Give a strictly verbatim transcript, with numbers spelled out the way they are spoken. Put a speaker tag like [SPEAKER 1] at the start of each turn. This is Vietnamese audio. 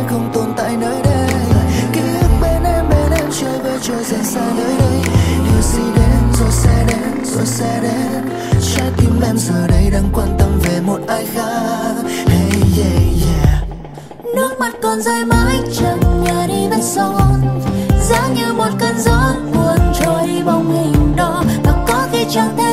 [SPEAKER 1] không tồn tại nơi đây. Ký ức bên em bên em chơi với trời dần xa nơi đây. Điều gì đến rồi sẽ đến rồi sẽ đến. Trái tim em giờ đây đang quan tâm về một ai khác. Hey yeah yeah.
[SPEAKER 2] Nước mắt còn rơi mãi chẳng nhòa đi vết son, giá như một cơn gió buồn trôi đi bóng hình đó. Và có khi chẳng thể